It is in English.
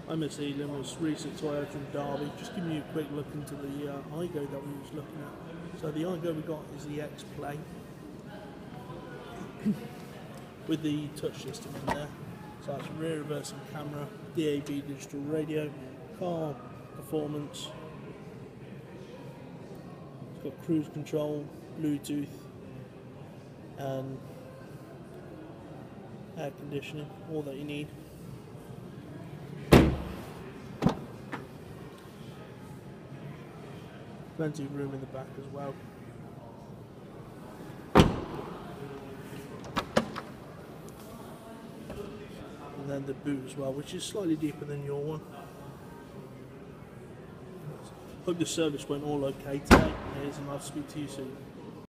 I'm Miss Elam, it's recent Toyota in Derby. Just giving you a quick look into the Igo that we was looking at. So the Igo we got is the X-Play with the touch system in there. So it's rear reversing camera, DAB digital radio, car performance. It's got cruise control, Bluetooth, and air conditioning, all that you need. Plenty of room in the back as well. And then the boot as well, which is slightly deeper than your one. Hope the service went all okay today, and I'll speak to you soon.